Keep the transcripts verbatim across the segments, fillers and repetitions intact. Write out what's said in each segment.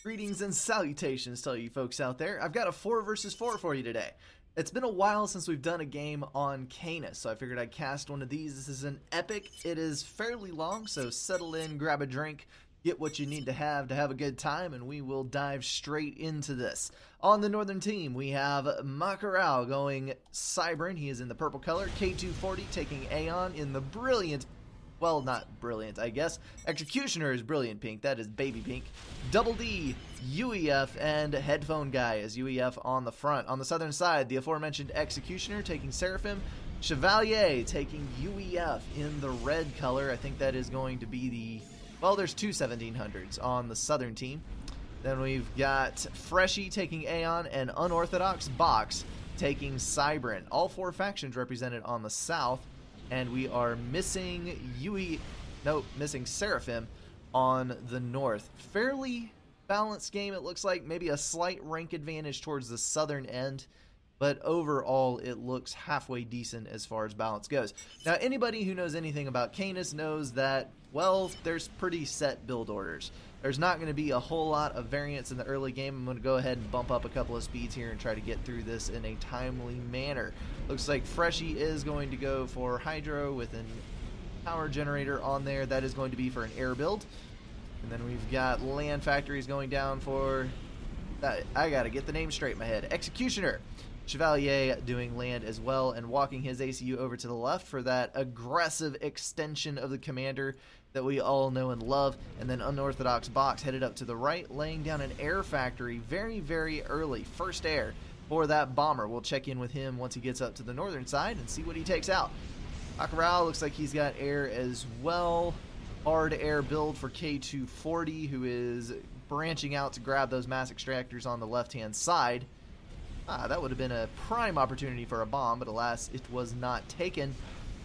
Greetings and salutations to all you folks out there. I've got a four versus four for you today. It's been a while since we've done a game on Canis, so I figured I'd cast one of these. This is an epic. It is fairly long, so settle in, grab a drink, get what you need to have to have a good time, and we will dive straight into this. On the northern team, we have Makarao going Cybran. He is in the purple color. K two forty taking Aeon in the brilliant, well, not brilliant, I guess. Executioner is brilliant pink. That is baby pink. Double D, U E F, and Headphone Guy is U E F on the front. On the southern side, the aforementioned Executioner taking Seraphim. Chevalier taking U E F in the red color. I think that is going to be the... Well, there's two seventeen hundreds on the southern team. Then we've got Freshie taking Aeon and Unorthodox Box taking Cybran. All four factions represented on the south. And we are missing Yui, no, missing Seraphim on the north. Fairly balanced game, it looks like. Maybe a slight rank advantage towards the southern end. But overall, it looks halfway decent as far as balance goes. Now, anybody who knows anything about Canis knows that, well, there's pretty set build orders. There's not going to be a whole lot of variance in the early game. I'm going to go ahead and bump up a couple of speeds here and try to get through this in a timely manner. Looks like Freshie is going to go for Hydro with a power generator on there. That is going to be for an air build. And then we've got Land Factories going down for... That, I got to get the name straight in my head. Executioner. Chevalier doing land as well and walking his A C U over to the left for that aggressive extension of the commander that we all know and love. And then Unorthodox Box headed up to the right, laying down an air factory very, very early. First air for that bomber. We'll check in with him once he gets up to the northern side and see what he takes out. Akaral looks like he's got air as well. Hard air build for K two forty, who is branching out to grab those mass extractors on the left-hand side. Ah, that would have been a prime opportunity for a bomb, but alas, it was not taken.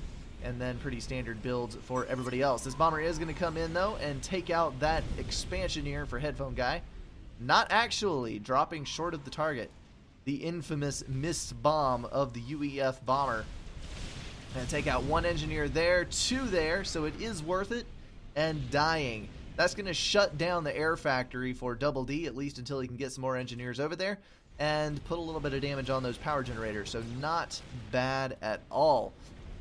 And then pretty standard builds for everybody else. This bomber is going to come in, though, and take out that expansioneer for Headphone Guy. Not actually, dropping short of the target. The infamous missed bomb of the U E F bomber. And take out one engineer there, two there, so it is worth it. And dying. That's going to shut down the air factory for Double D, at least until he can get some more engineers over there. And put a little bit of damage on those power generators, so not bad at all.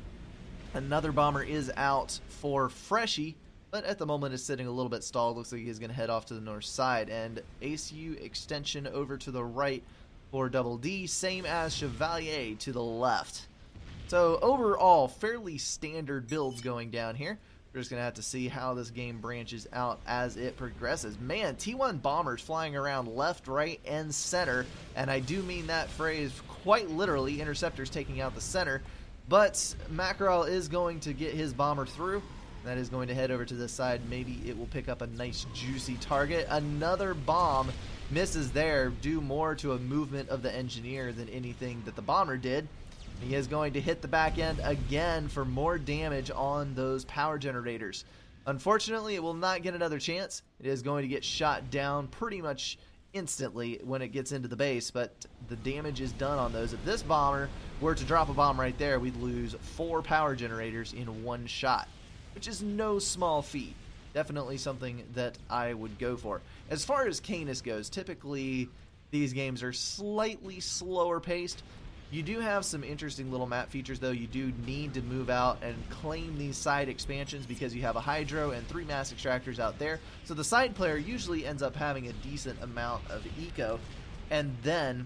Another bomber is out for Freshie, but at the moment is sitting a little bit stalled. Looks like he's going to head off to the north side. And A C U extension over to the right for Double D, same as Chevalier to the left. So overall, fairly standard builds going down here. We're just going to have to see how this game branches out as it progresses. Man, T one bombers flying around left, right, and center. And I do mean that phrase quite literally. Interceptors taking out the center. But Makarao is going to get his bomber through. That is going to head over to this side. Maybe it will pick up a nice juicy target. Another bomb misses there, due more to a movement of the engineer than anything that the bomber did. He is going to hit the back end again for more damage on those power generators. Unfortunately, it will not get another chance. It is going to get shot down pretty much instantly when it gets into the base, but the damage is done on those. If this bomber were to drop a bomb right there, we'd lose four power generators in one shot, which is no small feat. Definitely something that I would go for. As far as Canis goes, typically these games are slightly slower paced. You do have some interesting little map features, though. You do need to move out and claim these side expansions because you have a Hydro and three mass extractors out there. So the side player usually ends up having a decent amount of eco. And then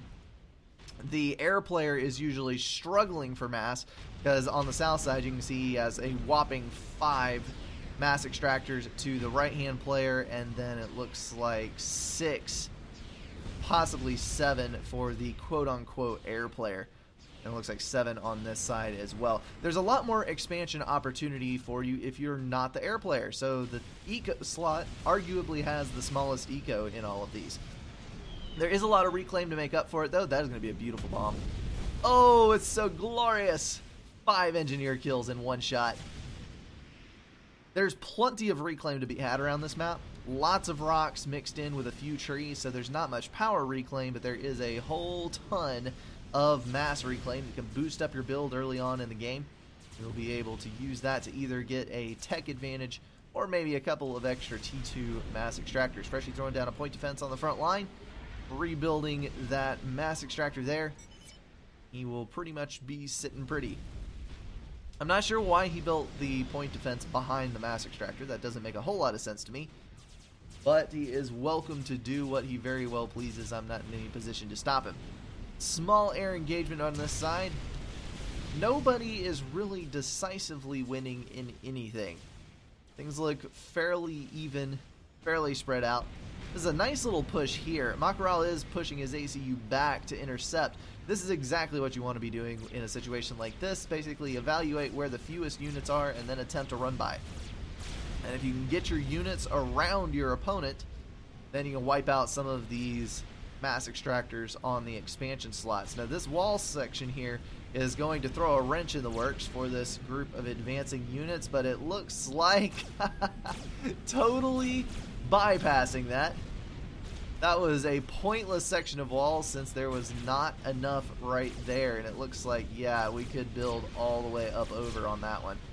the air player is usually struggling for mass because on the south side you can see he has a whopping five mass extractors to the right-hand player, and then it looks like six, possibly seven for the quote-unquote air player. And it looks like seven on this side as well. There's a lot more expansion opportunity for you if you're not the air player. So the eco slot arguably has the smallest eco in all of these. There is a lot of reclaim to make up for it, though. That is going to be a beautiful bomb. Oh, it's so glorious. Five engineer kills in one shot. There's plenty of reclaim to be had around this map. Lots of rocks mixed in with a few trees, so there's not much power reclaim, but there is a whole ton of mass reclaim that can boost up your build early on in the game. You'll be able to use that to either get a tech advantage or maybe a couple of extra T two mass extractors. Freshly throwing down a point defense on the front line, rebuilding that mass extractor there. He will pretty much be sitting pretty. I'm not sure why he built the point defense behind the mass extractor. That doesn't make a whole lot of sense to me. But he is welcome to do what he very well pleases. I'm not in any position to stop him. Small air engagement on this side. Nobody is really decisively winning in anything. Things look fairly even, fairly spread out. This is a nice little push here. Makaral is pushing his A C U back to intercept. This is exactly what you want to be doing in a situation like this. Basically evaluate where the fewest units are and then attempt to run by. And if you can get your units around your opponent, then you can wipe out some of these mass extractors on the expansion slots. Now this wall section here is going to throw a wrench in the works for this group of advancing units, but it looks like totally bypassing that. That was a pointless section of wall since there was not enough right there, and it looks like, yeah, we could build all the way up over on that one.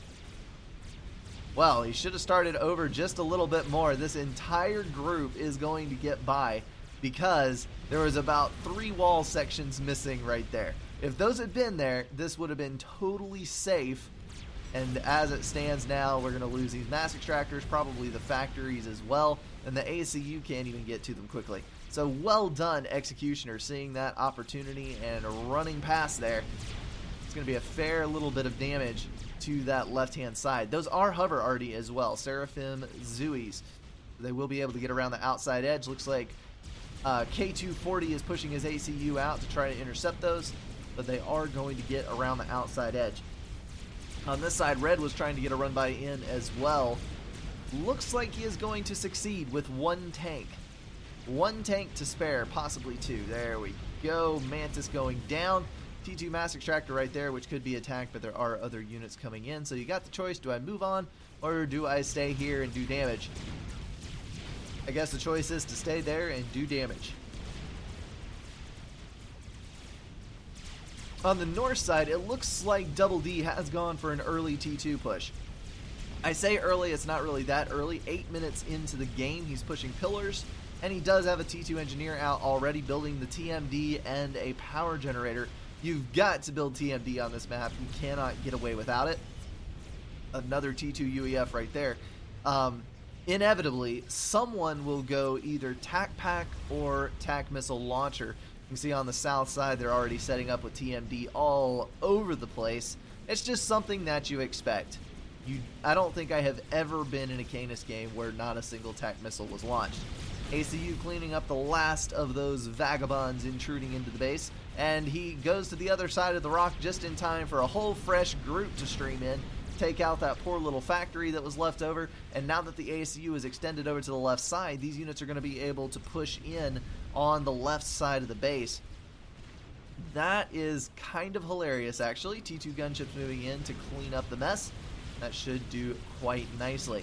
Well, he should have started over just a little bit more. This entire group is going to get by because there was about three wall sections missing right there. If those had been there, this would have been totally safe. And as it stands now, we're going to lose these mass extractors, probably the factories as well, and the A C U can't even get to them quickly. So well done, Executioner, seeing that opportunity and running past there. It's going to be a fair little bit of damage to that left-hand side. Those are hover arty as well, Seraphim Zuis. They will be able to get around the outside edge. Looks like uh, K two forty is pushing his A C U out to try to intercept those, but they are going to get around the outside edge. On this side, Red was trying to get a run by in as well. Looks like he is going to succeed with one tank. One tank to spare, possibly two. There we go. Mantis going down. T two mass extractor right there, which could be attacked, but there are other units coming in. So you got the choice. Do I move on or do I stay here and do damage? I guess the choice is to stay there and do damage. On the north side, it looks like Double D has gone for an early T two push. I say early, it's not really that early. Eight minutes into the game, he's pushing pillars, and he does have a T two engineer out already building the T M D and a power generator. You've got to build T M D on this map. You cannot get away without it. Another T two U E F right there. Um, inevitably, someone will go either TAC Pack or TAC Missile Launcher. You can see on the south side, they're already setting up with T M D all over the place. It's just something that you expect. You, I don't think I have ever been in a Canis game where not a single TAC missile was launched. A C U cleaning up the last of those vagabonds intruding into the base, and he goes to the other side of the rock just in time for a whole fresh group to stream in, take out that poor little factory that was left over, and now that the A C U is extended over to the left side, these units are going to be able to push in on the left side of the base. That is kind of hilarious, actually. T two gunships moving in to clean up the mess. That should do quite nicely.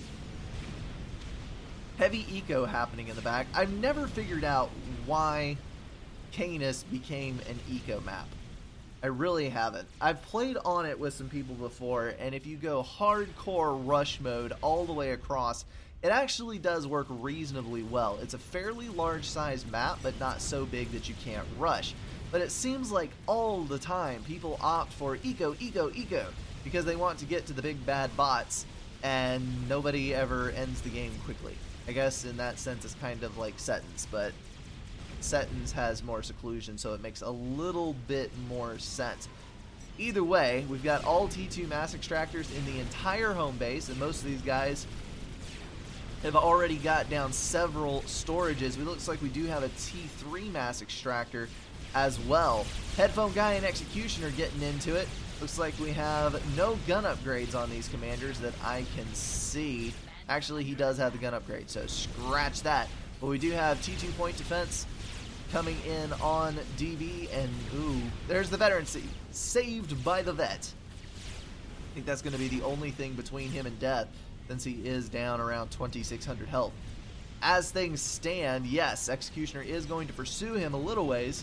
Heavy eco happening in the back. I've never figured out why Canis became an eco map. I really haven't. I've played on it with some people before, and if you go hardcore rush mode all the way across, it actually does work reasonably well. It's a fairly large sized map, but not so big that you can't rush. But it seems like all the time people opt for eco, eco, eco, because they want to get to the big bad bots, and nobody ever ends the game quickly. I guess in that sense it's kind of like Settins, but Settins has more seclusion, so it makes a little bit more sense. Either way, we've got all T two mass extractors in the entire home base, and most of these guys have already got down several storages. It looks like we do have a T three mass extractor as well. Headphone guy and Executioner getting into it. Looks like we have no gun upgrades on these commanders that I can see. Actually, he does have the gun upgrade, so scratch that. But we do have T two point defense coming in on D B, and ooh, there's the veterancy. Saved by the vet. I think that's going to be the only thing between him and death, since he is down around twenty-six hundred health. As things stand, yes, Executioner is going to pursue him a little ways,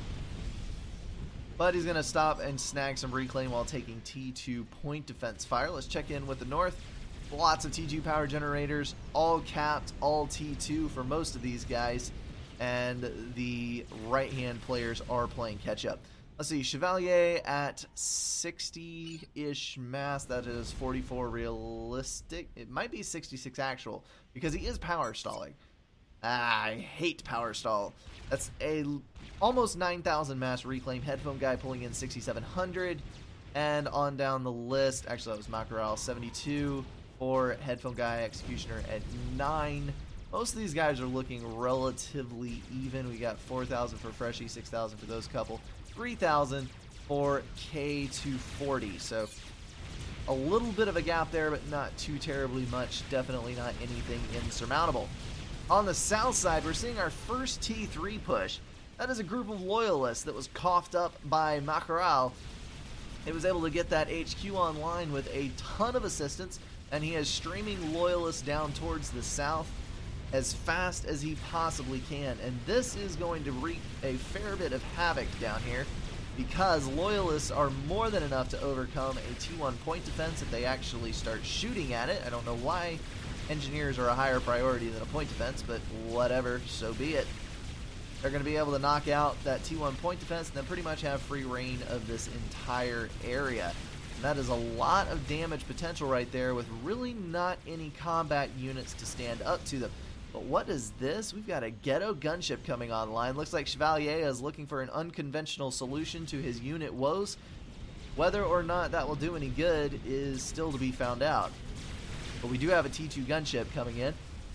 but he's going to stop and snag some reclaim while taking T two point defense fire. Let's check in with the north. lots of T two power generators, all capped, all T two for most of these guys, and the right-hand players are playing catch-up. Let's see, Chevalier at sixty-ish mass, that is forty-four realistic. It might be sixty-six actual, because he is power stalling. Ah, I hate power stall. That's a almost nine thousand mass reclaim. Headphone guy pulling in sixty-seven hundred. And on down the list, actually that was Macaral, seventy-two for Headphone guy, Executioner at nine. Most of these guys are looking relatively even. We got four thousand for Freshie, six thousand for those couple, three thousand for K two forty. So a little bit of a gap there, but not too terribly much. Definitely not anything insurmountable. On the south side, we're seeing our first T three push. That is a group of loyalists that was coughed up by Macaral. He was able to get that H Q online with a ton of assistance, and he is streaming loyalists down towards the south as fast as he possibly can. And this is going to wreak a fair bit of havoc down here, because loyalists are more than enough to overcome a T one point defense if they actually start shooting at it. I don't know why engineers are a higher priority than a point defense, but whatever, so be it. They're going to be able to knock out that T one point defense and then pretty much have free reign of this entire area. And that is a lot of damage potential right there, with really not any combat units to stand up to them. But what is this? We've got a ghetto gunship coming online. Looks like Chevalier is looking for an unconventional solution to his unit woes. Whether or not that will do any good is still to be found out. But we do have a T two gunship coming in.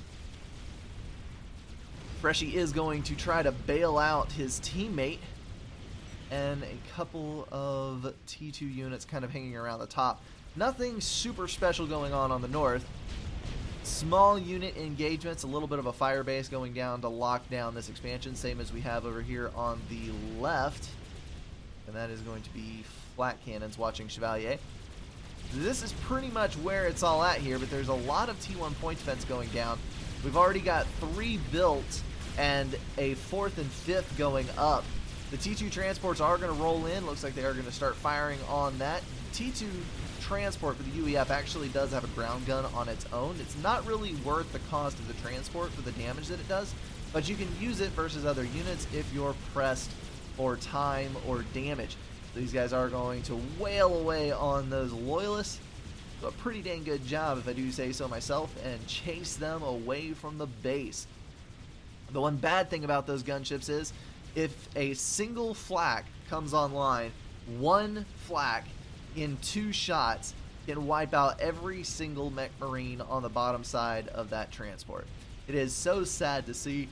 Freshie is going to try to bail out his teammate, and a couple of T two units kind of hanging around the top. Nothing super special going on on the north. Small unit engagements, a little bit of a fire base going down to lock down this expansion, same as we have over here on the left. And that is going to be flat cannons watching Chevalier. This is pretty much where it's all at here, but there's a lot of T one point defense going down. We've already got three built and a fourth and fifth going up. The T two transports are going to roll in. Looks like they are going to start firing on that. T two transport for the U E F actually does have a ground gun on its own. It's not really worth the cost of the transport for the damage that it does, but you can use it versus other units if you're pressed for time or damage. These guys are going to wail away on those loyalists. Do a pretty dang good job, if I do say so myself, and chase them away from the base. The one bad thing about those gunships is, if a single flak comes online, one flak in two shots can wipe out every single mech marine on the bottom side of that transport. It is so sad to see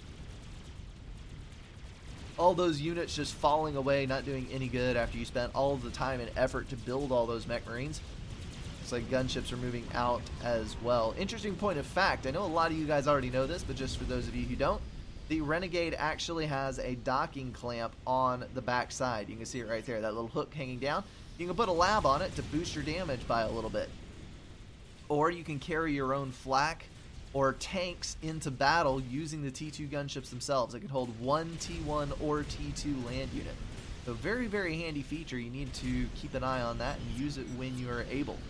all those units just falling away, not doing any good after you spent all of the time and effort to build all those mech marines. Looks like gunships are moving out as well. Interesting point of fact, I know a lot of you guys already know this, but just for those of you who don't, the Renegade actually has a docking clamp on the back side. You can see it right there, that little hook hanging down. You can put a lab on it to boost your damage by a little bit. Or you can carry your own flak or tanks into battle using the T two gunships themselves. It can hold one T one or T two land unit. So very, very handy feature. You need to keep an eye on that and use it when you are able.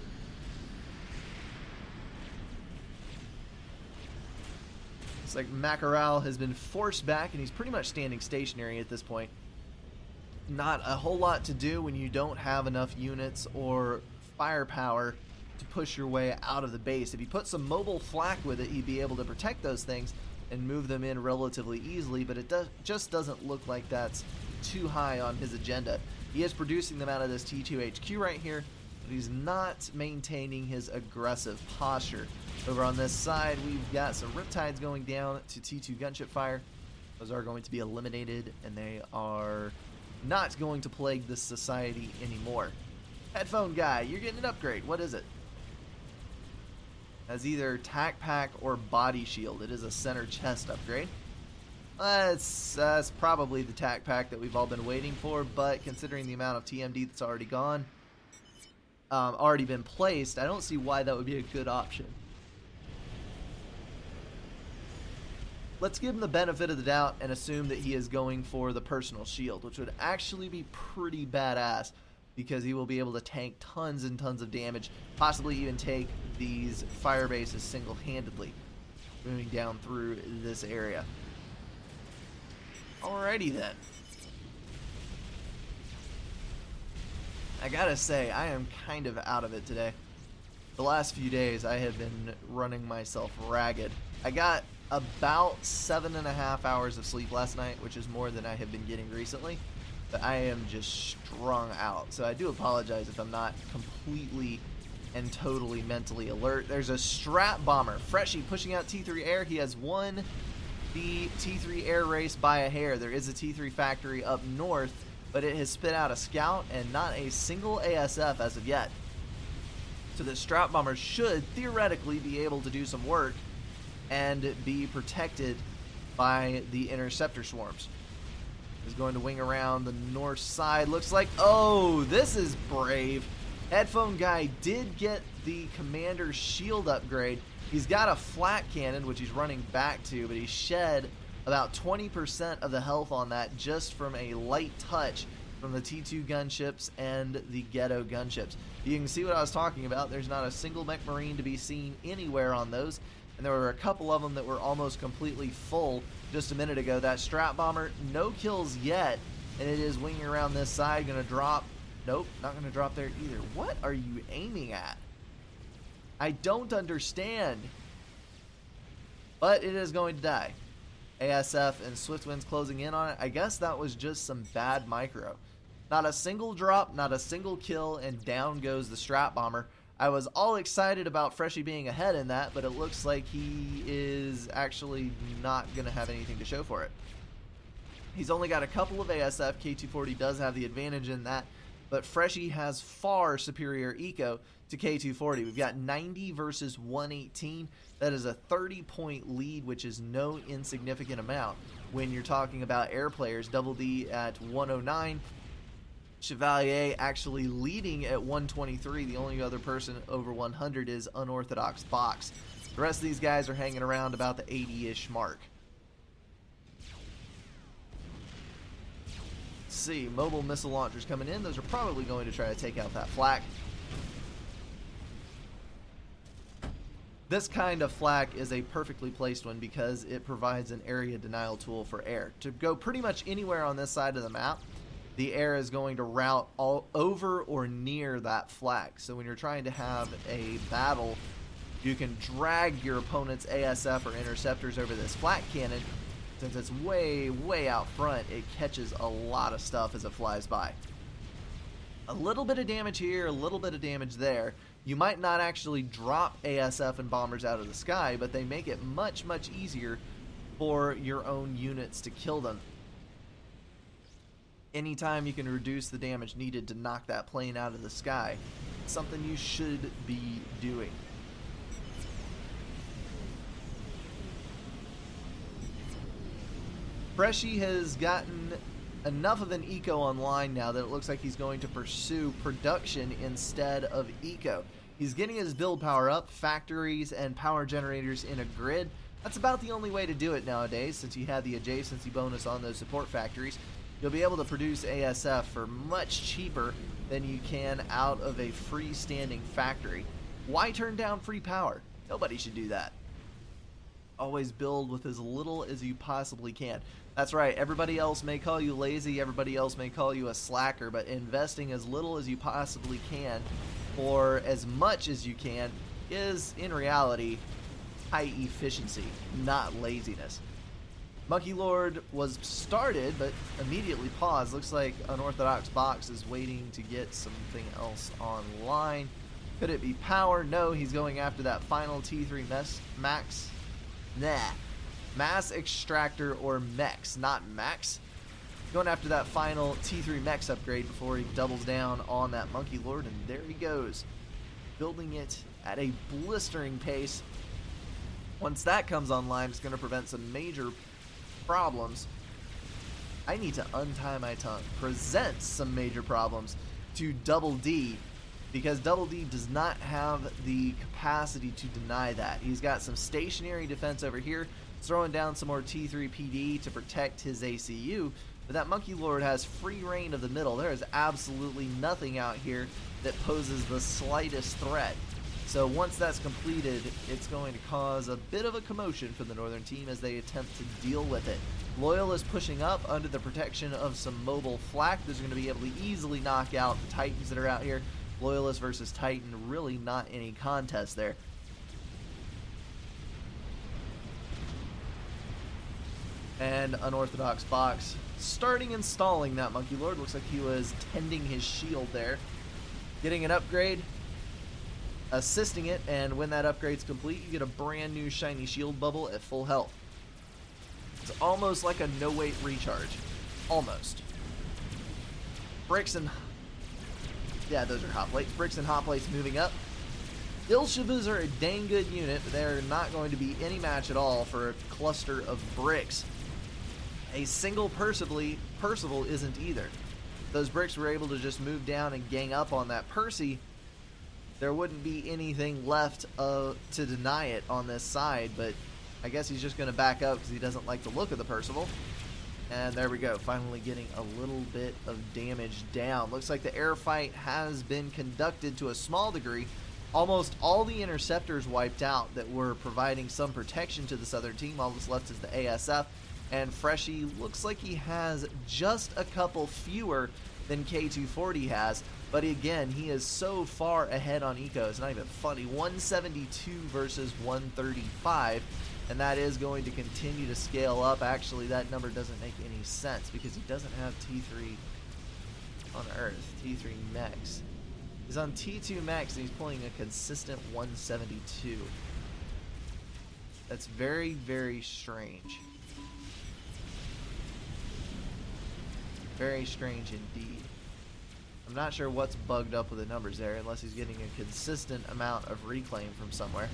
It's like Macaral has been forced back, and he's pretty much standing stationary at this point. Not a whole lot to do when you don't have enough units or firepower to push your way out of the base. If you put some mobile flak with it, he'd be able to protect those things and move them in relatively easily, but it does, just doesn't look like that's too high on his agenda. He is producing them out of this T two H Q right here, but he's not maintaining his aggressive posture. Over on this side, we've got some Riptides going down to T two gunship fire. Those are going to be eliminated, and they are not going to plague this society anymore. Headphone guy, you're getting an upgrade. What is it? As either tac pack or body shield. It is a center chest upgrade. That's, that's probably the tac pack that we've all been waiting for, but considering the amount of T M D that's already gone, um, already been placed, I don't see why that would be a good option. Let's give him the benefit of the doubt and assume that he is going for the personal shield, which would actually be pretty badass. because he will be able to tank tons and tons of damage, possibly even take these fire bases single-handedly, moving down through this area. Alrighty then. I gotta say, I am kind of out of it today. The last few days, I have been running myself ragged. I got about seven and a half hours of sleep last night, which is more than I have been getting recently. But I am just strung out. So I do apologize if I'm not completely and totally mentally alert. There's a Strat Bomber. Freshie pushing out T three Air. He has won the T three Air race by a hair. There is a T three factory up north, but it has spit out a Scout and not a single A S F as of yet. So the Strat Bomber should theoretically be able to do some work and be protected by the Interceptor Swarms. Is going to wing around the north side. Looks like, oh, this is brave. Headphone guy did get the Commander's shield upgrade. He's got a flak cannon, which he's running back to, but he shed about twenty percent of the health on that just from a light touch from the T two gunships and the Ghetto gunships. You can see what I was talking about. There's not a single mech marine to be seen anywhere on those, and there were a couple of them that were almost completely full just a minute ago. That Strat Bomber, no kills yet, and it is winging around this side, gonna drop. Nope, not gonna drop there either. What are you aiming at? I don't understand. But it is going to die. A S F and Swiftwind's closing in on it. I guess that was just some bad micro. Not a single drop, not a single kill, and down goes the Strat Bomber. I was all excited about Freshie being ahead in that, but it looks like he is actually not going to have anything to show for it. He's only got a couple of A S F. K two forty does have the advantage in that, but Freshie has far superior eco to K two forty. We've got ninety versus one eighteen. That is a thirty point lead, which is no insignificant amount when you're talking about air players. Double D at one oh nine. Chevalier actually leading at one twenty-three. The only other person over one hundred is Unorthodox Box. The rest of these guys are hanging around about the eighty-ish mark. Let's see, mobile missile launchers coming in. Those are probably going to try to take out that flak. This kind of flak is a perfectly placed one because it provides an area denial tool for air. To go pretty much anywhere on this side of the map, the air is going to route all over or near that flag. So when you're trying to have a battle, you can drag your opponent's A S F or interceptors over this flak cannon. Since it's way, way out front, it catches a lot of stuff as it flies by. A little bit of damage here, a little bit of damage there. You might not actually drop A S F and bombers out of the sky, but they make it much, much easier for your own units to kill them. Anytime you can reduce the damage needed to knock that plane out of the sky, it's something you should be doing. Freshie has gotten enough of an eco online now that it looks like he's going to pursue production instead of eco. He's getting his build power up, factories and power generators in a grid. That's about the only way to do it nowadays, since you have the adjacency bonus on those support factories. You'll be able to produce A S F for much cheaper than you can out of a freestanding factory. Why turn down free power? Nobody should do that. Always build with as little as you possibly can. That's right, everybody else may call you lazy, everybody else may call you a slacker, but investing as little as you possibly can for as much as you can is, in reality, high efficiency, not laziness. Monkey Lord was started, but immediately paused. Looks like Unorthodox Box is waiting to get something else online. Could it be power? No, he's going after that final T three mess, max. Nah. Mass Extractor or Mex, not Max. Going after that final T three Mex upgrade before he doubles down on that Monkey Lord, and there he goes. Building it at a blistering pace. Once that comes online, it's going to prevent some major problems. I need to untie my tongue. Presents some major problems to Double D, because Double D does not have the capacity to deny that. He's got some stationary defense over here, throwing down some more T three P D to protect his A C U, But that Monkey Lord has free reign of the middle. There is absolutely nothing out here that poses the slightest threat. So once that's completed, it's going to cause a bit of a commotion for the Northern team as they attempt to deal with it. Loyalist pushing up under the protection of some mobile flak. Those are going to be able to easily knock out the Titans that are out here. Loyalist versus Titan, really not any contest there. And Unorthodox Box starting installing that Monkey Lord. Looks like he was tending his shield there. Getting an upgrade, assisting it, and when that upgrade's complete, you get a brand new shiny shield bubble at full health. It's almost like a no-weight recharge. Almost. Bricks and... yeah, those are hot plates. Bricks and hot plates moving up. Ilshavas are a dang good unit, but they're not going to be any match at all for a cluster of bricks. A single Percival, Percival isn't either. Those bricks were able to just move down and gang up on that Percy. There wouldn't be anything left uh, to deny it on this side, but I guess he's just going to back up because he doesn't like the look of the Percival. And there we go, finally getting a little bit of damage down. Looks like the air fight has been conducted to a small degree. Almost all the interceptors wiped out that were providing some protection to the Southern team. All that's left is the A S F. And Freshie looks like he has just a couple fewer than K two forty has. But again, he is so far ahead on eco. It's not even funny. one seventy-two versus one thirty-five. And that is going to continue to scale up. Actually, that number doesn't make any sense because he doesn't have T three on Earth. T three Mex. He's on T two Mex and he's pulling a consistent one seventy-two. That's very, very strange. Very strange indeed. I'm not sure what's bugged up with the numbers there unless he's getting a consistent amount of reclaim from somewhere.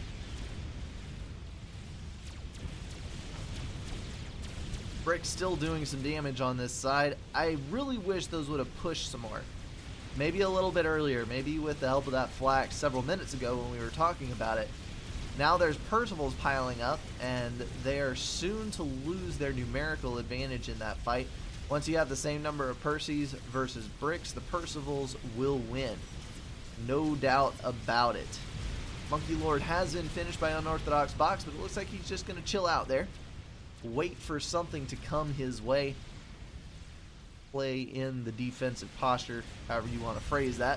Brick still doing some damage on this side. I really wish those would have pushed some more. Maybe a little bit earlier, maybe with the help of that flak several minutes ago when we were talking about it. Now there's Percivals piling up, and they are soon to lose their numerical advantage in that fight. Once you have the same number of Percys versus bricks, the Percivals will win. No doubt about it. Monkey Lord has been finished by Unorthodox Box, but it looks like he's just going to chill out there. Wait for something to come his way. Play in the defensive posture, however you want to phrase that.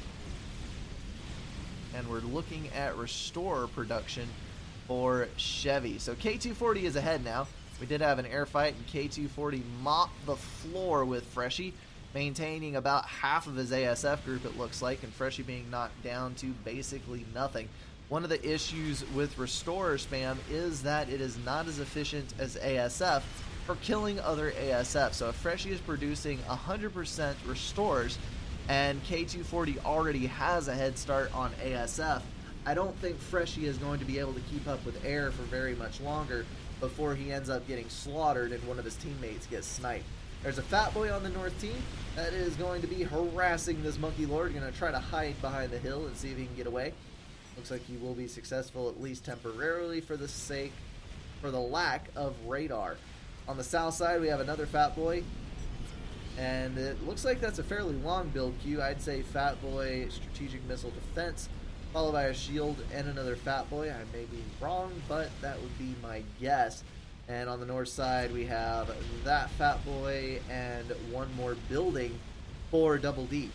And we're looking at restore production for Chevy. So K two forty is ahead now. We did have an air fight, and K two forty mopped the floor with Freshie, maintaining about half of his A S F group, it looks like, and Freshie being knocked down to basically nothing. One of the issues with Restorer spam is that it is not as efficient as A S F for killing other A S F. So if Freshie is producing one hundred percent Restores, and K two forty already has a head start on A S F, I don't think Freshie is going to be able to keep up with air for very much longer before he ends up getting slaughtered and one of his teammates gets sniped. There's a fat boy on the north team that is going to be harassing this Monkey Lord. Going to try to hide behind the hill and see if he can get away. Looks like he will be successful, at least temporarily, for the sake, for the lack of radar. On the south side, we have another fat boy, and it looks like that's a fairly long build queue. I'd say fat boy, strategic missile defense, followed by a shield and another fat boy. I may be wrong, but that would be my guess. And on the north side, we have that fat boy and one more building for Double D.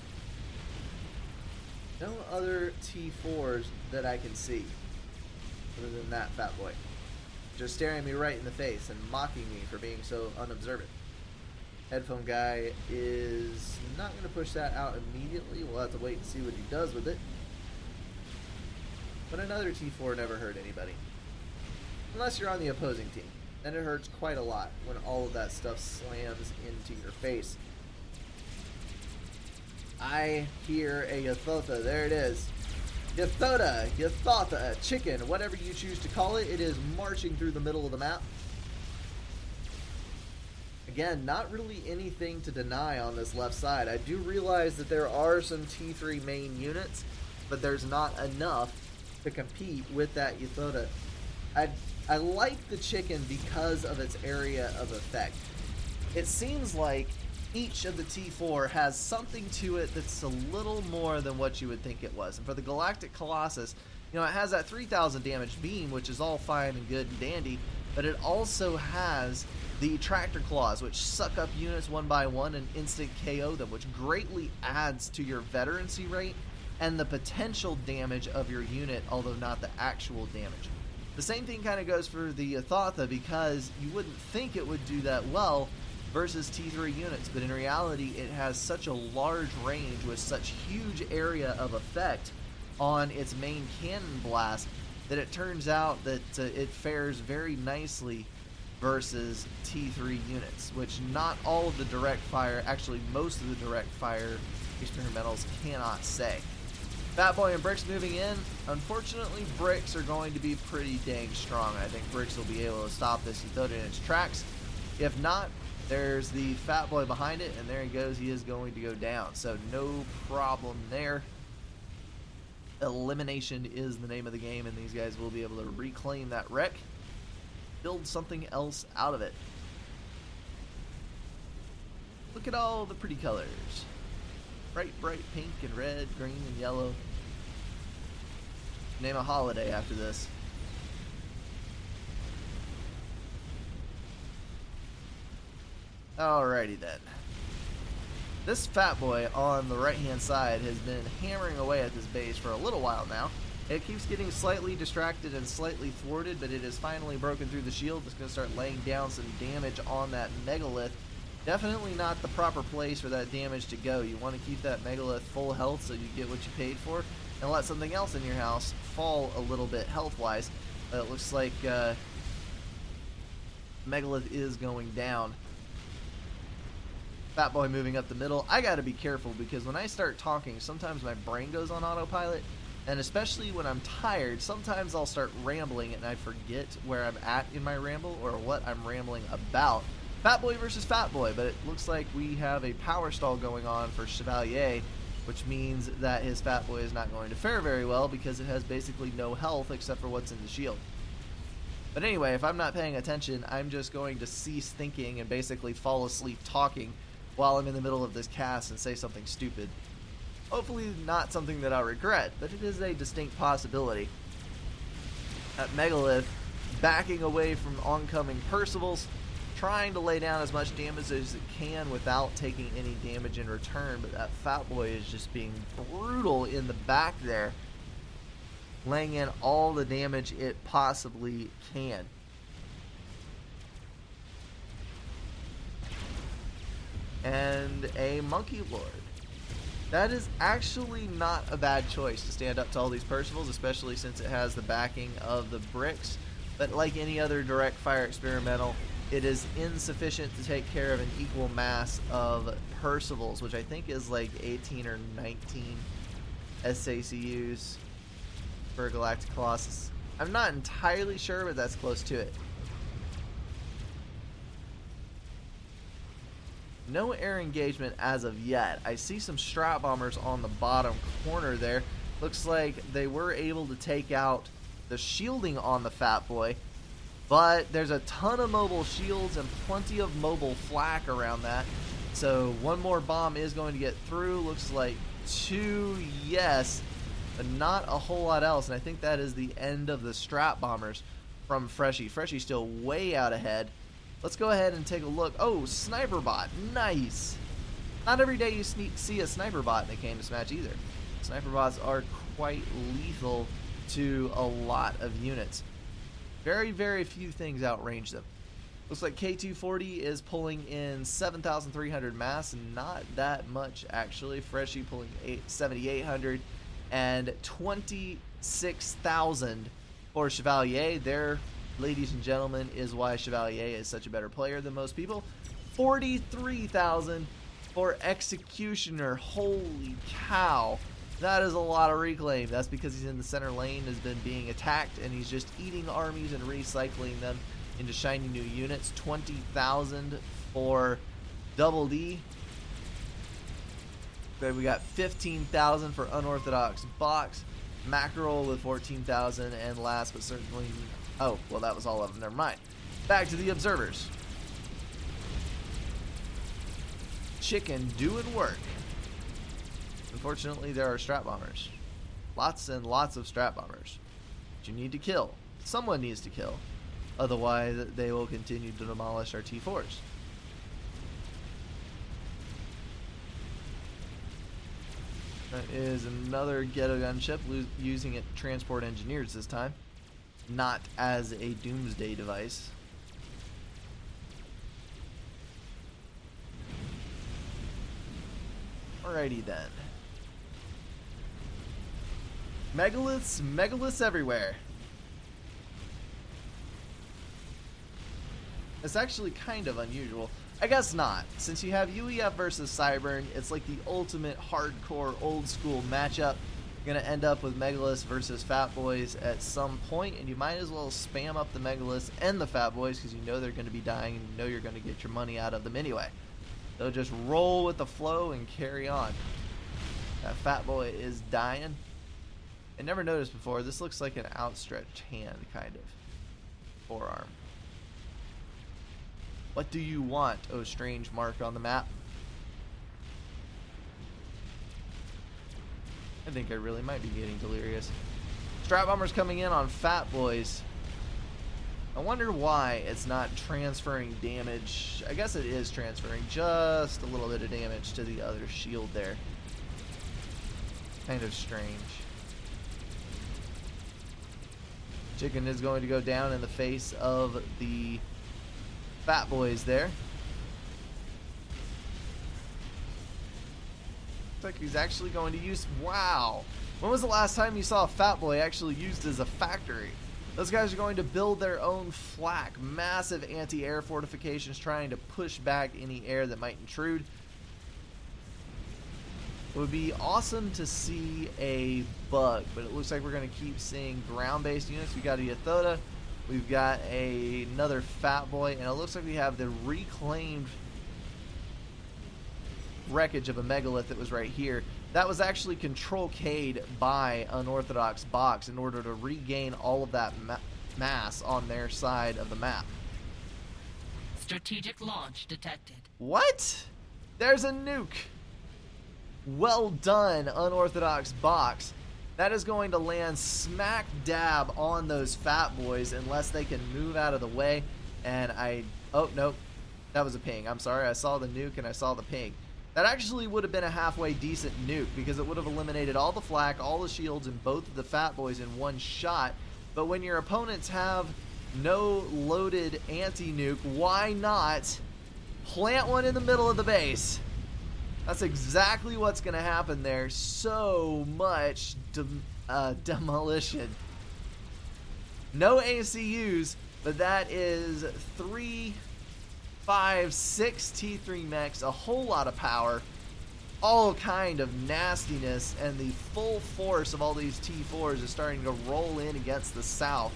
No other T fours that I can see other than that fat boy. Just staring me right in the face and mocking me for being so unobservant. Headphone guy is not going to push that out immediately. We'll have to wait and see what he does with it. But another T four never hurt anybody. Unless you're on the opposing team. Then it hurts quite a lot when all of that stuff slams into your face. I hear a Yathota. There it is. Yathota, Yathota, chicken, whatever you choose to call it. It is marching through the middle of the map. Again, not really anything to deny on this left side. I do realize that there are some T three main units, but there's not enough to compete with that Yathota. I I like the chicken because of its area of effect. it seems like each of the T four has something to it that's a little more than what you would think it was. And for the Galactic Colossus, you know, it has that three thousand damage beam, which is all fine and good and dandy, but it also has the Tractor Claws, which suck up units one by one and instant K O them, which greatly adds to your veterancy rate and the potential damage of your unit, although not the actual damage. The same thing kind of goes for the Athotha, because you wouldn't think it would do that well versus T three units, but in reality it has such a large range with such huge area of effect on its main cannon blast that it turns out that uh, it fares very nicely versus T three units, which not all of the direct fire, actually most of the direct fire experimentals cannot say. Fatboy and Bricks moving in. Unfortunately, Bricks are going to be pretty dang strong. I think Bricks will be able to stop this and throw it in its tracks. If not, there's the Fatboy behind it, and there he goes. He is going to go down, so no problem there. Elimination is the name of the game, and these guys will be able to reclaim that wreck, build something else out of it. Look at all the pretty colors. Bright, bright pink and red, green and yellow. Name a holiday after this. Alrighty then. This Fatboy on the right hand side has been hammering away at this base for a little while now. It keeps getting slightly distracted and slightly thwarted, but it has finally broken through the shield. It's going to start laying down some damage on that Megalith. Definitely not the proper place for that damage to go. You want to keep that Megalith full health so you get what you paid for, and let something else in your house fall a little bit health-wise. Uh, it looks like uh, Megalith is going down. Fatboy moving up the middle. I gotta be careful because when I start talking, sometimes my brain goes on autopilot, and especially when I'm tired, sometimes I'll start rambling and I forget where I'm at in my ramble or what I'm rambling about. Fatboy versus Fatboy, but it looks like we have a power stall going on for Chevalier, which means that his Fatboy is not going to fare very well because it has basically no health except for what's in the shield. But anyway, if I'm not paying attention, I'm just going to cease thinking and basically fall asleep talking while I'm in the middle of this cast and say something stupid. Hopefully not something that I'll regret, but it is a distinct possibility. That Megalith backing away from oncoming Percivals, trying to lay down as much damage as it can without taking any damage in return, but that Fatboy is just being brutal in the back there, laying in all the damage it possibly can. And a Monkey Lord. That is actually not a bad choice to stand up to all these Percivals, especially since it has the backing of the Bricks. But like any other direct fire experimental, it is insufficient to take care of an equal mass of Percivals, which I think is like eighteen or nineteen S A C Us for Galactic Colossus. I'm not entirely sure, but that's close to it. No air engagement as of yet. I see some Strat Bombers on the bottom corner there. Looks like they were able to take out the shielding on the Fatboy, but there's a ton of mobile shields and plenty of mobile flak around that. So one more bomb is going to get through. Looks like two, yes, but not a whole lot else. And I think that is the end of the Strat Bombers from Freshy. Freshy's still way out ahead. Let's go ahead and take a look. Oh, Sniper Bot. Nice. Not every day you sneak, see a Sniper Bot in a Canis match either. Sniper Bots are quite lethal to a lot of units. Very, very few things outrange them. Looks like K two forty is pulling in seven thousand three hundred mass. Not that much, actually. Freshy pulling seventy-eight hundred and twenty-six thousand for Chevalier. There, ladies and gentlemen, is why Chevalier is such a better player than most people. forty-three thousand for Executioner. Holy cow. That is a lot of reclaim. That's because he's in the center lane, has been being attacked, and he's just eating armies and recycling them into shiny new units. twenty thousand for Double D. Then we got fifteen thousand for Unorthodox Box. Mackerel with fourteen thousand, and last but certainly... Oh, well, that was all of them. Never mind. Back to the Observers. chicken doing work. Unfortunately, there are strat bombers. Lots and lots of strat bombers. But you need to kill. Someone needs to kill. Otherwise, they will continue to demolish our T fours. That is another ghetto gunship, using it to transport engineers this time, not as a doomsday device. Alrighty then. Megaliths, megaliths everywhere. It's actually kind of unusual. I guess not. Since you have U E F versus Cybern, it's like the ultimate hardcore old school matchup. You're going to end up with Megaliths versus Fat Boys at some point, and you might as well spam up the Megaliths and the Fat Boys because you know they're going to be dying and you know you're going to get your money out of them anyway. So just roll with the flow and carry on. That Fat Boy is dying. I never noticed before, this looks like an outstretched hand, kind of. Forearm. What do you want, oh strange mark on the map? I think I really might be getting delirious. Strat bombers coming in on Fat Boys. I wonder why it's not transferring damage. I guess it is transferring just a little bit of damage to the other shield there. Kind of strange. Chicken is going to go down in the face of the Fat Boys there. Looks like he's actually going to use... Wow! When was the last time you saw a Fat Boy actually used as a factory? Those guys are going to build their own flak. Massive anti-air fortifications trying to push back any air that might intrude. It would be awesome to see a bug, but it looks like we're going to keep seeing ground-based units. We got a Yathoda, we've got a, another Fat Boy, and it looks like we have the reclaimed wreckage of a megalith that was right here. That was actually control K'd by Unorthodox Box in order to regain all of that ma mass on their side of the map. Strategic launch detected. What? There's a nuke. Well done, Unorthodox Box. That is going to land smack dab on those Fat Boys unless they can move out of the way. And I... Oh, nope. That was a ping. I'm sorry. I saw the nuke and I saw the ping. That actually would have been a halfway decent nuke because it would have eliminated all the flak, all the shields, and both of the Fat Boys in one shot. But when your opponents have no loaded anti-nuke, why not plant one in the middle of the base? That's exactly what's going to happen there. So much de uh, demolition. No A C Us, but that is three, five, six T three mechs, a whole lot of power, all kind of nastiness, and the full force of all these T fours is starting to roll in against the south.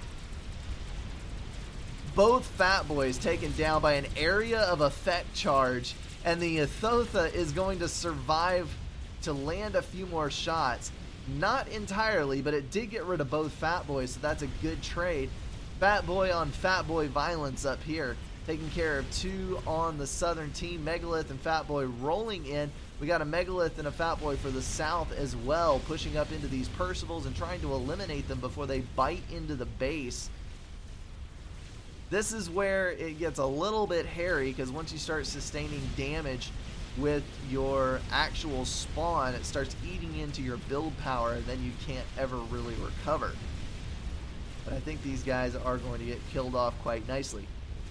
Both Fat Boys taken down by an area of effect charge, and the Yathoda is going to survive to land a few more shots. Not entirely, but it did get rid of both Fat Boys, so that's a good trade. Fat Boy on Fat Boy violence up here, taking care of two on the southern team. Megalith and Fat Boy rolling in. We got a Megalith and a Fat Boy for the south as well, pushing up into these Percivals and trying to eliminate them before they bite into the base. This is where it gets a little bit hairy, because once you start sustaining damage with your actual spawn, it starts eating into your build power, and then you can't ever really recover. But I think these guys are going to get killed off quite nicely.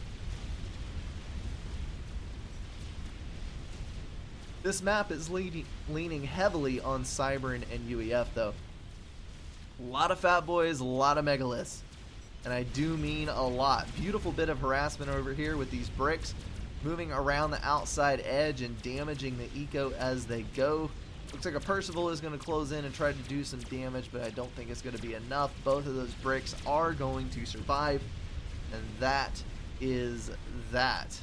This map is leaning, leaning heavily on Cybern and U E F, though. A lot of Fat Boys, a lot of Megaliths. And I do mean a lot. Beautiful bit of harassment over here with these bricks moving around the outside edge and damaging the eco as they go. Looks like a Percival is going to close in and try to do some damage, but I don't think it's going to be enough. Both of those bricks are going to survive, and that is that.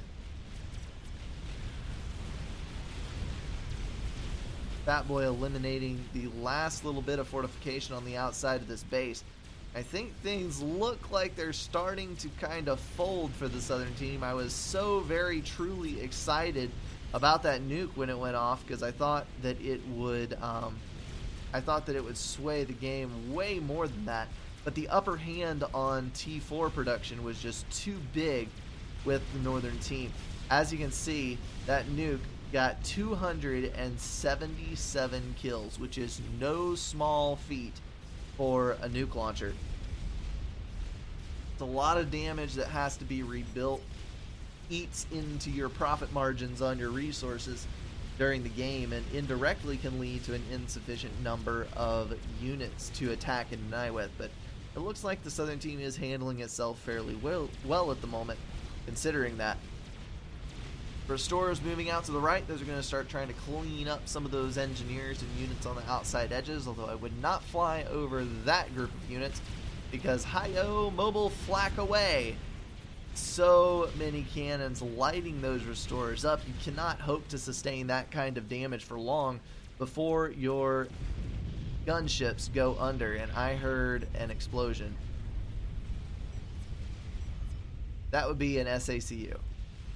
Fat Boy eliminating the last little bit of fortification on the outside of this base. I think things look like they're starting to kind of fold for the southern team. I was so very truly excited about that nuke when it went off, because I thought that it would um, I thought that it would sway the game way more than that. But the upper hand on T four production was just too big with the Northern team. As you can see, that nuke got two hundred seventy-seven kills, which is no small feat for a nuke launcher. It's a lot of damage that has to be rebuilt, eats into your profit margins on your resources during the game, and indirectly can lead to an insufficient number of units to attack and deny with. But it looks like the Southern team is handling itself fairly well, well at the moment, considering that. Restorers moving out to the right, those are going to start trying to clean up some of those engineers and units on the outside edges, although I would not fly over that group of units, because hi-yo, mobile flak away. So many cannons lighting those restorers up. You cannot hope to sustain that kind of damage for long before your gunships go under. And I heard an explosion. That would be an S A C U.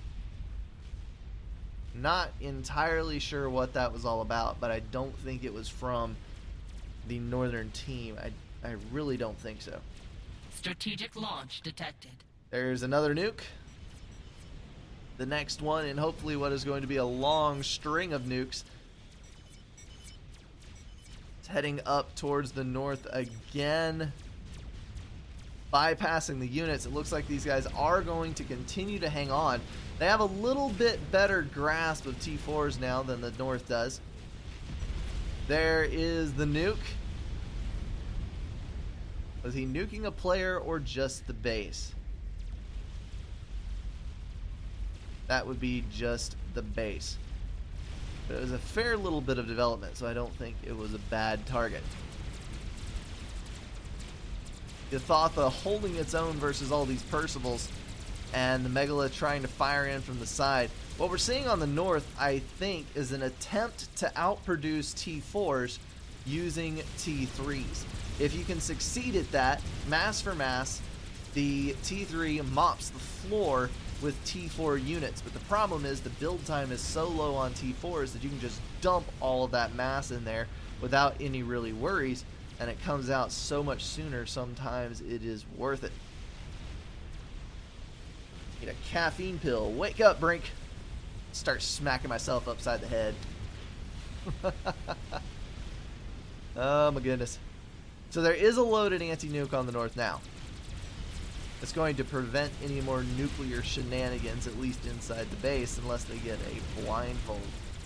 Not entirely sure what that was all about, but I don't think it was from the Northern team. I, I really don't think so. Strategic launch detected. There's another nuke. The next one, and hopefully what is going to be a long string of nukes. It's heading up towards the north again. Bypassing the units. It looks like these guys are going to continue to hang on. They have a little bit better grasp of T fours now than the north does. There is the nuke. Was he nuking a player or just the base? That would be just the base. But it was a fair little bit of development, so I don't think it was a bad target. Yathatha holding its own versus all these Percivals, and the Megala trying to fire in from the side. What we're seeing on the north, I think, is an attempt to outproduce T fours using T threes. If you can succeed at that, mass for mass, the T three mops the floor with T four units. But the problem is the build time is so low on T fours that you can just dump all of that mass in there without any really worries, and it comes out so much sooner, sometimes it is worth it. Need a caffeine pill. Wake up, Brink. Start smacking myself upside the head. Oh my goodness. So there is a loaded anti-nuke on the north now. It's going to prevent any more nuclear shenanigans, at least inside the base, unless they get a blindfold.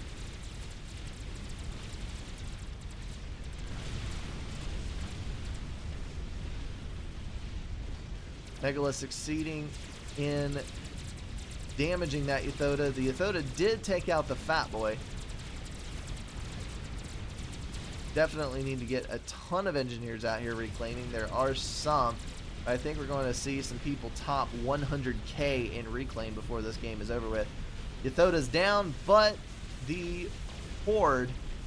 Megala succeeding in damaging that Yathoda. The Yathoda did take out the Fat Boy. Definitely need to get a ton of engineers out here reclaiming. There are some. I think we're going to see some people top one hundred K in reclaim before this game is over with. Yathoda's down, but the horde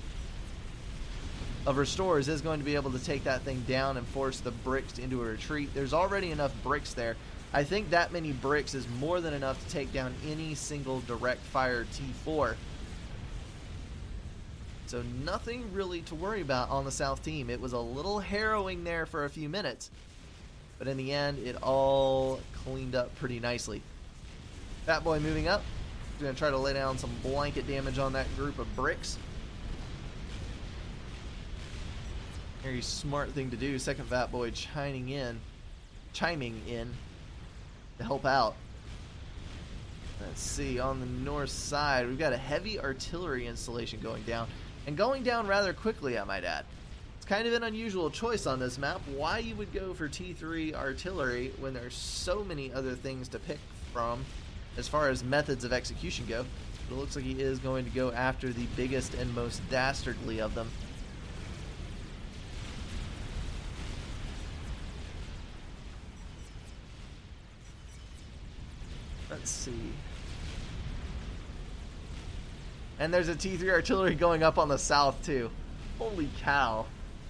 of restorers is going to be able to take that thing down and force the bricks into a retreat. There's already enough bricks there. I think that many bricks is more than enough to take down any single direct fire T four. So nothing really to worry about on the south team. It was a little harrowing there for a few minutes, but in the end it all cleaned up pretty nicely. Fat Boy moving up. He's going to try to lay down some blanket damage on that group of bricks. Very smart thing to do. Second Fat Boy chiming in, chiming in to help out. Let's see, on the north side, we've got a heavy artillery installation going down, and going down rather quickly, I might add. It's kind of an unusual choice on this map, why you would go for T three artillery when there's so many other things to pick from as far as methods of execution go. But it looks like he is going to go after the biggest and most dastardly of them. Let's see. And there's a T three artillery going up on the south too. Holy cow.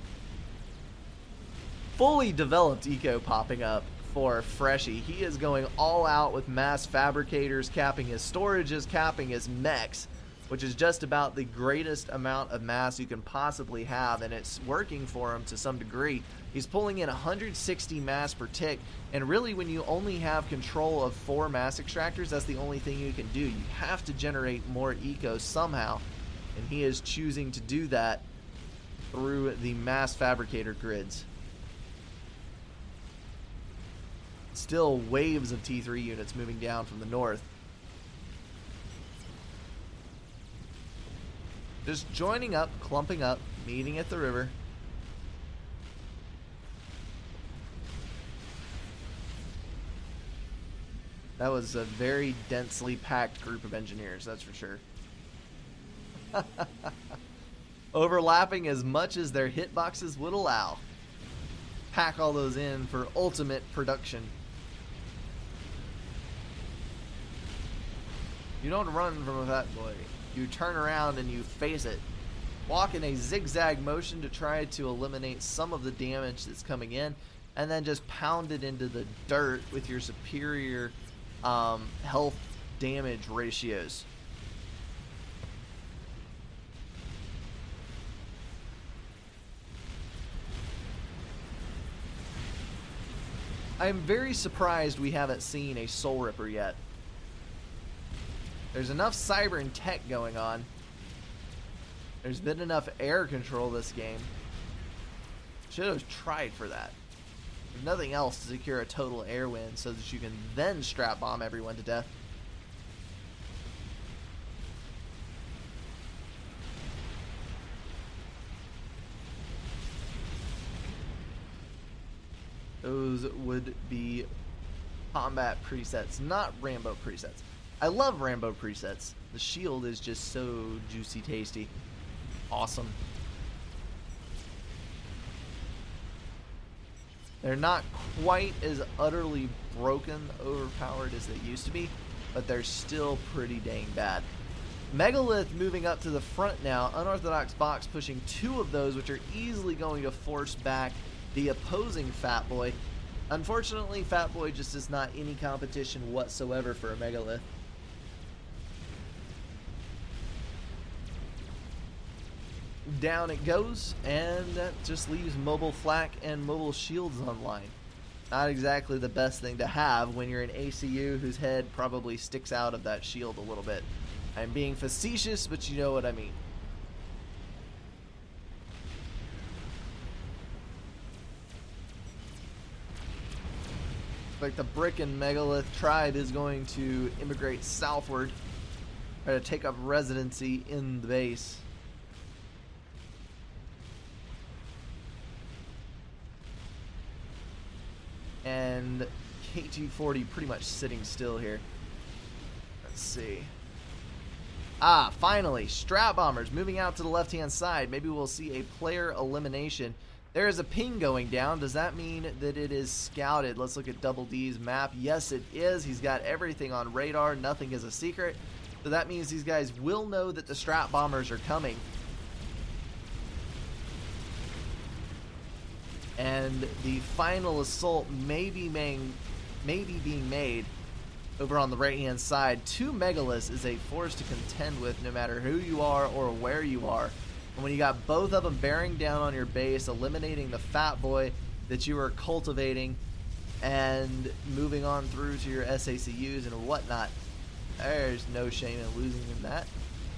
Fully developed eco popping up for Freshy. He is going all out with mass fabricators, capping his storages, capping his mechs. which is just about the greatest amount of mass you can possibly have, and it's working for him to some degree. He's pulling in one hundred sixty mass per tick, and really when you only have control of four mass extractors, that's the only thing you can do. You have to generate more eco somehow, and he is choosing to do that through the mass fabricator grids. Still waves of T three units moving down from the north. Just joining up, clumping up, meeting at the river. That was a very densely packed group of engineers, that's for sure. Overlapping as much as their hitboxes would allow. Pack all those in for ultimate production. You don't run from a fat boy. You turn around and you face it. Walk in a zigzag motion to try to eliminate some of the damage that's coming in, and then just pound it into the dirt with your superior um, health damage ratios. I'm very surprised we haven't seen a Soul Ripper yet. There's enough cyber and tech going on. There's been enough air control this game. Should have tried for that. If nothing else, to secure a total air win so that you can then strap bomb everyone to death. Those would be combat presets, not Rambo presets. I love Rambo presets. The shield is just so juicy tasty. Awesome. They're not quite as utterly broken, overpowered as they used to be, but they're still pretty dang bad. Megalith moving up to the front now. Unorthodox Box pushing two of those, which are easily going to force back the opposing Fat Boy. Unfortunately, Fat Boy just is not any competition whatsoever for a Megalith. Down it goes, and that just leaves mobile flak and mobile shields online. Not exactly the best thing to have when you're an A C U whose head probably sticks out of that shield a little bit. I'm being facetious, but you know what I mean. Like the Brickin' Megalith tribe is going to immigrate southward, try to take up residency in the base. And K two forty pretty much sitting still here. Let's see. Ah, finally, Strat Bombers moving out to the left-hand side. Maybe we'll see a player elimination. There is a ping going down. Does that mean that it is scouted? Let's look at Double D's map. Yes, it is. He's got everything on radar. Nothing is a secret. So that means these guys will know that the Strat Bombers are coming. And the final assault may be, being, may be being made over on the right-hand side. Two Megaliths is a force to contend with no matter who you are or where you are. And when you got both of them bearing down on your base, eliminating the Fat Boy that you are cultivating, and moving on through to your S A C Us and whatnot, there's no shame in losing in that.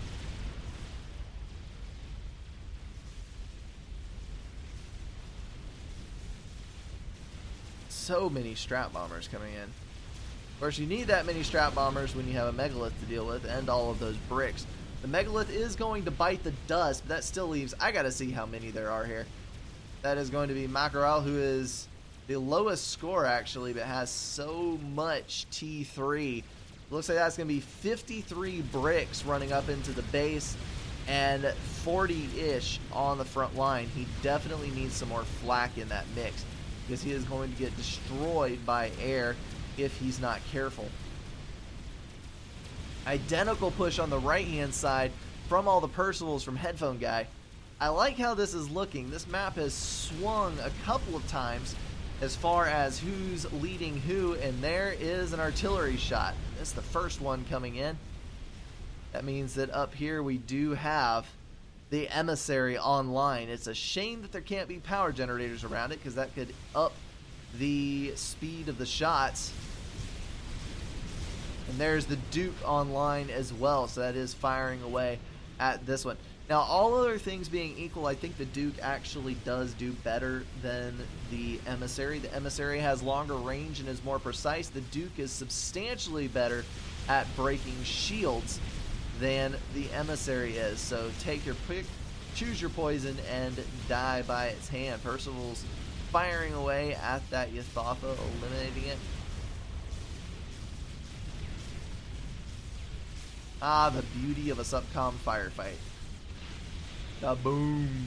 So many Strat Bombers coming in. Of course, you need that many Strat Bombers when you have a Megalith to deal with and all of those bricks. The Megalith is going to bite the dust, but that still leaves... I gotta see how many there are here. That is going to be Makaral, who is the lowest score, actually, but has so much T three. Looks like that's going to be fifty-three bricks running up into the base and forty-ish on the front line. He definitely needs some more flak in that mix, because he is going to get destroyed by air if he's not careful. Identical push on the right-hand side from all the Percivals from Headphone Guy. I like how this is looking. This map has swung a couple of times as far as who's leading who, and there is an artillery shot. That's the first one coming in. That means that up here we do have the emissary online. It's a shame that there can't be power generators around it, because that could up the speed of the shots. And there's the Duke online as well, so that is firing away at this one. Now, all other things being equal, I think the Duke actually does do better than the Emissary. The Emissary has longer range and is more precise. The Duke is substantially better at breaking shields than the Emissary is. So take your pick, choose your poison, and die by its hand. Percival's firing away at that Yathatha, eliminating it. Ah, the beauty of a SupCom firefight. Kaboom.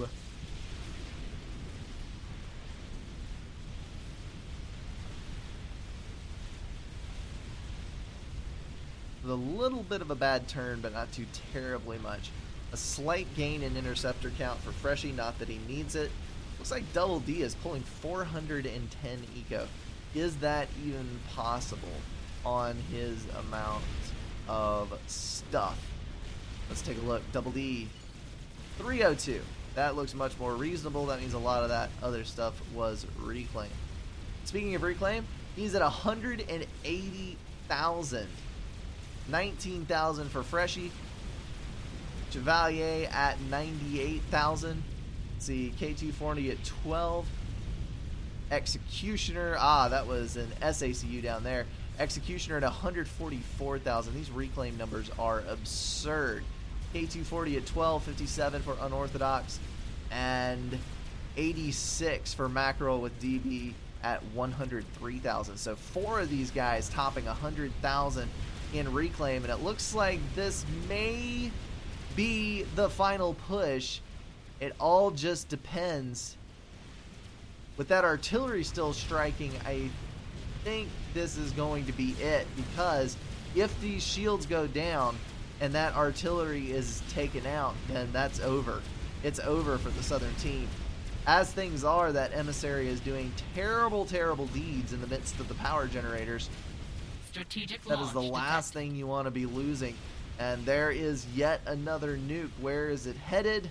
With a little bit of a bad turn, but not too terribly much. A slight gain in interceptor count for Freshie, not that he needs it. Looks like Double D is pulling four hundred ten eco. Is that even possible on his amount of stuff? Let's take a look. Double D, three oh two. That looks much more reasonable. That means a lot of that other stuff was reclaimed. Speaking of reclaim, he's at one hundred eighty thousand. nineteen thousand for Freshie. Chevalier at ninety-eight thousand. Let's see, K two forty at twelve. Executioner, ah, that was an S A C U down there. Executioner at one hundred forty-four thousand. These reclaim numbers are absurd. K two forty at twelve, fifty-seven for Unorthodox, and eighty-six for Mackerel with D B at one hundred three thousand. So four of these guys topping one hundred thousand in reclaim, and it looks like this may be the final push. It all just depends. With that artillery still striking, I think this is going to be it, because if these shields go down and that artillery is taken out, then that's over. It's over for the Southern team. As things are, that Emissary is doing terrible, terrible deeds in the midst of the power generators. Strategic That is the last thing you want to be losing. And there is yet another nuke. Where is it headed?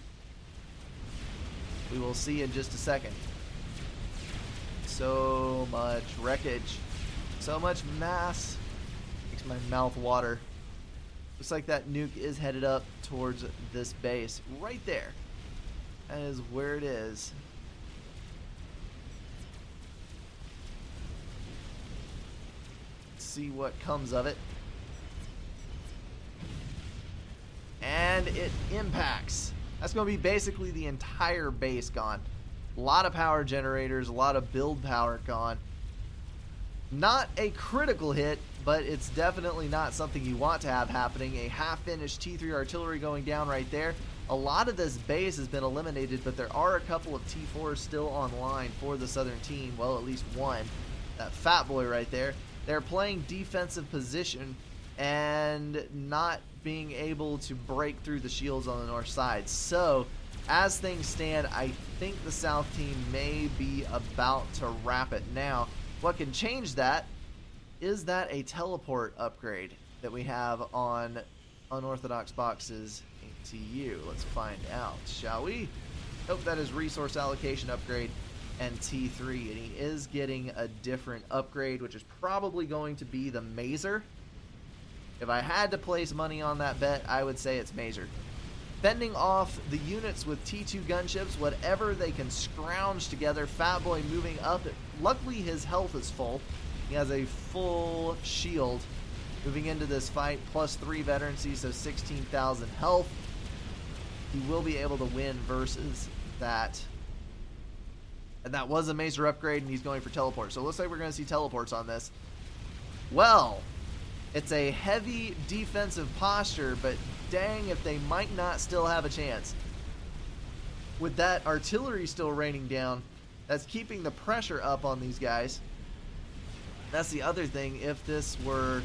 We will see in just a second. So much wreckage. So much mass. Makes my mouth water. Looks like that nuke is headed up towards this base. Right there. That is where it is. Let's see what comes of it. And it impacts. That's going to be basically the entire base gone. A lot of power generators, a lot of build power gone. Not a critical hit, but it's definitely not something you want to have happening. A half-finished T three artillery going down right there. A lot of this base has been eliminated, but there are a couple of T fours still online for the Southern team. Well, at least one. That fat boy right there. They're playing defensive position and not being able to break through the shields on the north side. So, as things stand, I think the South team may be about to wrap it. Now, what can change that is that a teleport upgrade that we have on Unorthodox Boxes A T U. Let's find out, shall we? Nope, that is resource allocation upgrade and T three, and he is getting a different upgrade, which is probably going to be the Mazer. If I had to place money on that bet, I would say it's Mazer. Fending off the units with T two gunships, whatever they can scrounge together. Fatboy moving up. Luckily, his health is full. He has a full shield moving into this fight, plus three veterancy, so sixteen thousand health. He will be able to win versus that. And that was a Mazer upgrade, and he's going for teleport. So it looks like we're going to see teleports on this. Well, it's a heavy defensive posture, but dang if they might not still have a chance. With that artillery still raining down, that's keeping the pressure up on these guys. That's the other thing. If this were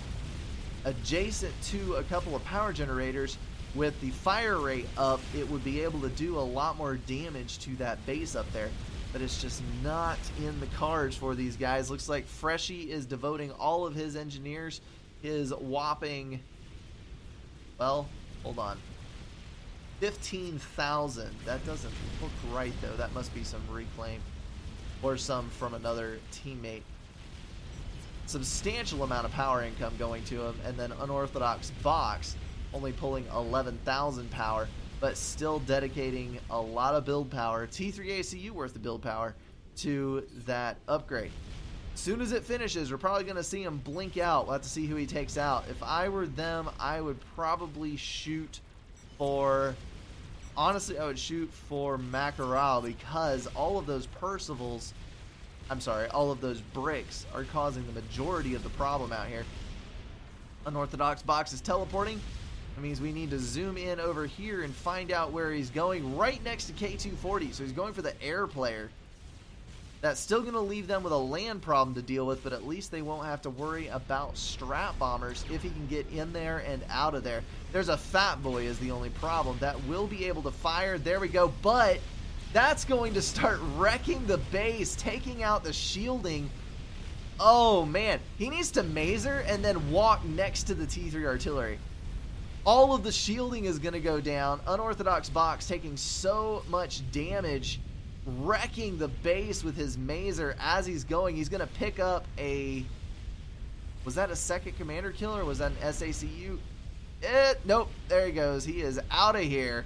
adjacent to a couple of power generators with the fire rate up, it would be able to do a lot more damage to that base up there. But it's just not in the cards for these guys. Looks like Freshie is devoting all of his engineers, his whopping Well, hold on. fifteen thousand. That doesn't look right, though. That must be some reclaim. Or some from another teammate. Substantial amount of power income going to him. And then Unorthodox Box only pulling eleven thousand power. But still dedicating a lot of build power. T three A C U worth of build power to that upgrade. As soon as it finishes, we're probably going to see him blink out. We'll have to see who he takes out. If I were them, I would probably shoot for... Honestly, I would shoot for Macaral because all of those Percivals... I'm sorry, all of those bricks are causing the majority of the problem out here. Unorthodox Box is teleporting. That means we need to zoom in over here and find out where he's going, right next to K two forty. So he's going for the air player. That's still going to leave them with a land problem to deal with, but at least they won't have to worry about strat bombers if he can get in there and out of there. There's a Fat Boy is the only problem. That will be able to fire. There we go. But that's going to start wrecking the base, taking out the shielding. Oh, man. He needs to mazer and then walk next to the T three artillery. All of the shielding is going to go down. Unorthodox Box taking so much damage, wrecking the base with his mazer as he's going. He's going to pick up a... Was that a second commander killer or was that an S A C U? It, nope. There he goes. He is out of here.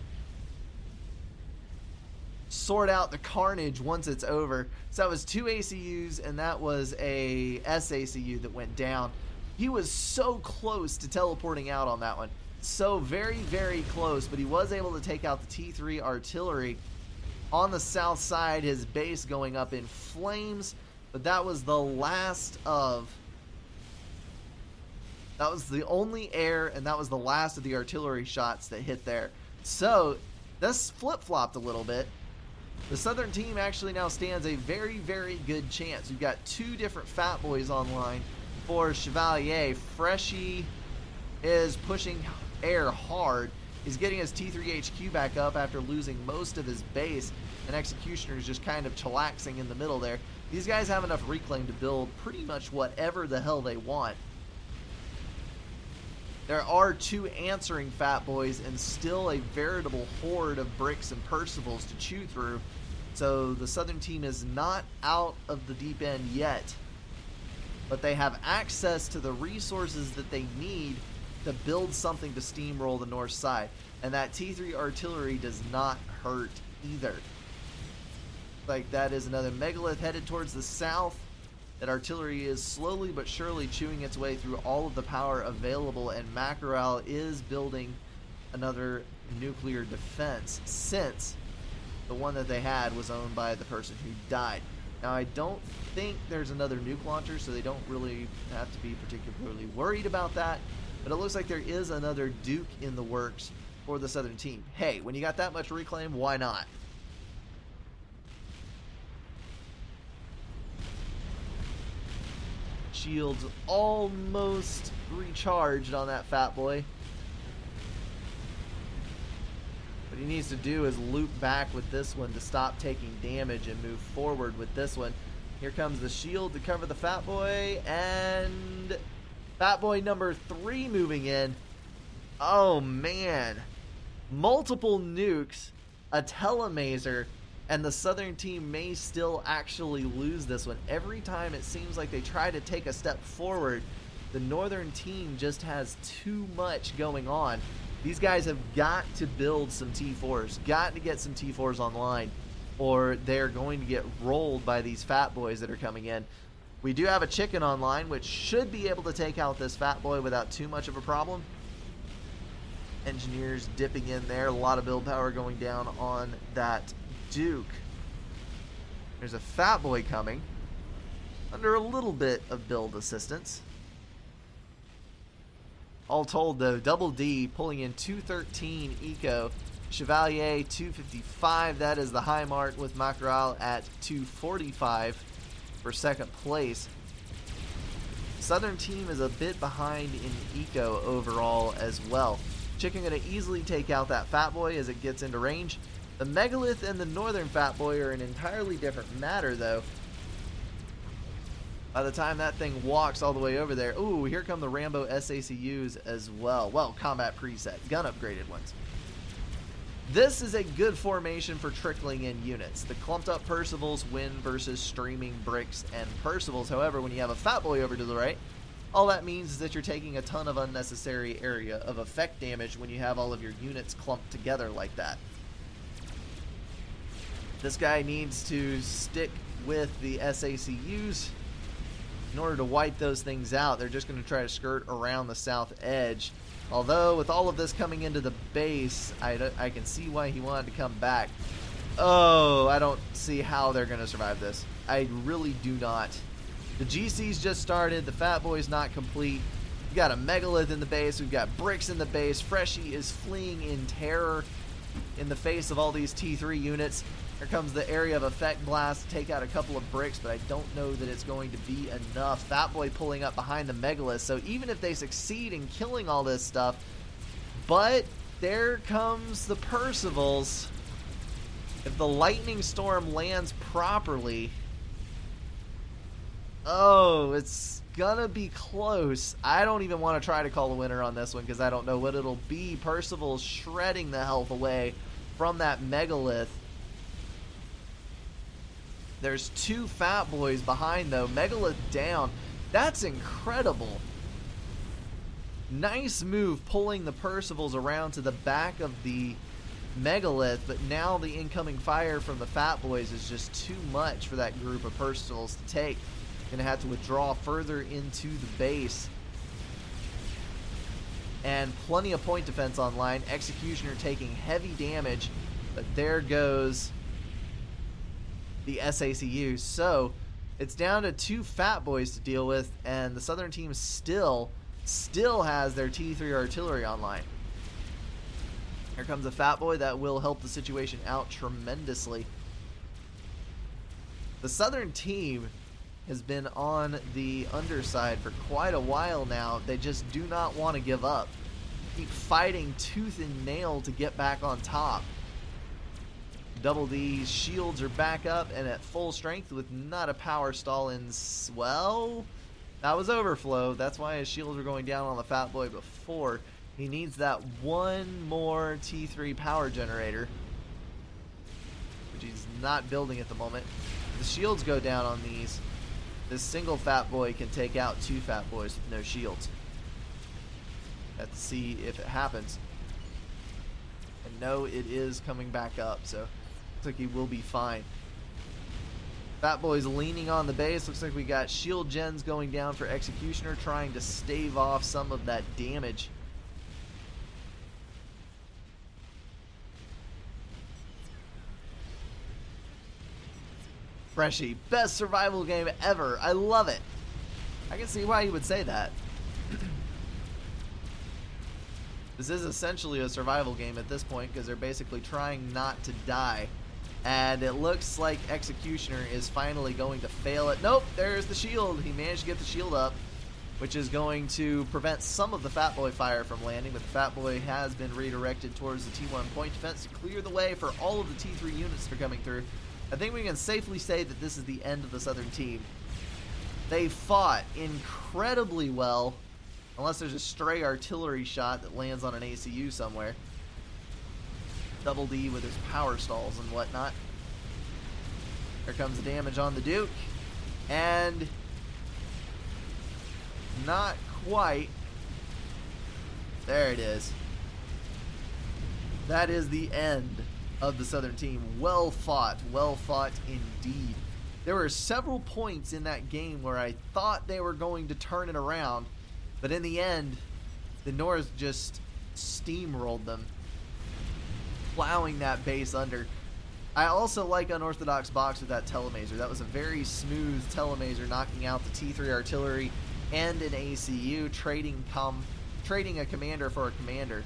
Sort out the carnage once it's over. So that was two A C Us and that was a S A C U that went down. He was so close to teleporting out on that one. So very, very close, but he was able to take out the T three artillery. On the south side, his base going up in flames, but that was the last of... That was the only air, and that was the last of the artillery shots that hit there. So, this flip-flopped a little bit. The Southern team actually now stands a very, very good chance. We've got two different Fat Boys online for Chevalier. Freshie is pushing air hard. He's getting his T three H Q back up after losing most of his base, and Executioner is just kind of chillaxing in the middle there. These guys have enough reclaim to build pretty much whatever the hell they want. There are two answering Fat Boys and still a veritable horde of bricks and Percivals to chew through. So the Southern team is not out of the deep end yet, but they have access to the resources that they need to build something to steamroll the north side. And that T three artillery does not hurt either. Like that is another megalith headed towards the south. That artillery is slowly but surely chewing its way through all of the power available, and Macaral is building another nuclear defense since the one that they had was owned by the person who died. Now I don't think there's another nuke launcher, so they don't really have to be particularly worried about that. But it looks like there is another Duke in the works for the Southern team. Hey, when you got that much reclaim, why not? Shields almost recharged on that Fat Boy. What he needs to do is loop back with this one to stop taking damage and move forward with this one. Here comes the shield to cover the Fat Boy, and Fat Boy number three moving in. Oh man. Multiple nukes, a telemazer, and the Southern team may still actually lose this one. Every time it seems like they try to take a step forward, the Northern team just has too much going on. These guys have got to build some T fours, got to get some T fours online, or they're going to get rolled by these Fat Boys that are coming in. We do have a chicken online, which should be able to take out this Fat Boy without too much of a problem. Engineers dipping in there, a lot of build power going down on that Duke. There's a Fat Boy coming under a little bit of build assistance. All told though, Double D pulling in two thirteen eco, Chevalier two fifty-five, that is the high mark, with Macaral at two forty-five for second place. Southern team is a bit behind in eco overall as well. Chicken going to easily take out that Fat Boy as it gets into range. The Megalith and the Northern Fat Boy are an entirely different matter though. By the time that thing walks all the way over there, ooh, here come the Rambo S A C Us as well. Well, combat preset, gun upgraded ones. This is a good formation for trickling in units. The clumped up Percivals win versus streaming bricks and Percivals. However, when you have a Fat Boy over to the right, all that means is that you're taking a ton of unnecessary area of effect damage when you have all of your units clumped together like that. This guy needs to stick with the S A C Us. In order to wipe those things out, they're just going to try to skirt around the south edge. Although, with all of this coming into the base, I, I can see why he wanted to come back. Oh, I don't see how they're going to survive this. I really do not. The G C's just started. The Fat Boy's not complete. We've got a Megalith in the base. We've got bricks in the base. Freshie is fleeing in terror in the face of all these T three units. Here comes the area of effect blast to take out a couple of bricks, but I don't know that it's going to be enough. Fat Boy pulling up behind the Megalith, so even if they succeed in killing all this stuff, but there comes the Percivals. If the Lightning Storm lands properly, oh, it's gonna be close. I don't even want to try to call a winner on this one because I don't know what it'll be. Percival's shredding the health away from that Megalith. There's two Fat Boys behind, though. Megalith down. That's incredible. Nice move pulling the Percivals around to the back of the Megalith, but now the incoming fire from the Fat Boys is just too much for that group of Percivals to take. Gonna have to withdraw further into the base. And plenty of point defense online. Executioner taking heavy damage, but there goes the S A C U. So it's down to two Fat Boys to deal with, and the Southern team still still has their T three artillery online. Here comes a Fat Boy that will help the situation out tremendously. The Southern team has been on the underside for quite a while now. They just do not want to give up. Keep fighting tooth and nail to get back on top. Double D's shields are back up and at full strength with not a power stall in. Well, that was overflow. That's why his shields were going down on the Fat Boy before. He needs that one more T three power generator, which he's not building at the moment. The shields go down on these. This single Fat Boy can take out two Fat Boys with no shields. Let's see if it happens. And no, it is coming back up, so looks like he will be fine. Fat Boy's leaning on the base. Looks like we got shield gens going down for Executioner, trying to stave off some of that damage. Freshie, best survival game ever. I love it. I can see why you would say that. This is essentially a survival game at this point because they're basically trying not to die. And it looks like Executioner is finally going to fail it. Nope, there's the shield. He managed to get the shield up, which is going to prevent some of the Fat Boy fire from landing, but the Fat Boy has been redirected towards the T one point defense to clear the way for all of the T three units that are coming through. I think we can safely say that this is the end of the Southern team. They fought incredibly well, unless there's a stray artillery shot that lands on an A C U somewhere. Double D with his power stalls and whatnot. Here comes the damage on the Duke. And not quite. There it is. That is the end of the Southern team. Well fought. Well fought indeed. There were several points in that game where I thought they were going to turn it around, but in the end, the North just steamrolled them, plowing that base under. I also like Unorthodox Box with that telemaser. That was a very smooth telemaser, knocking out the T three artillery and an A C U, trading com trading a commander for a commander.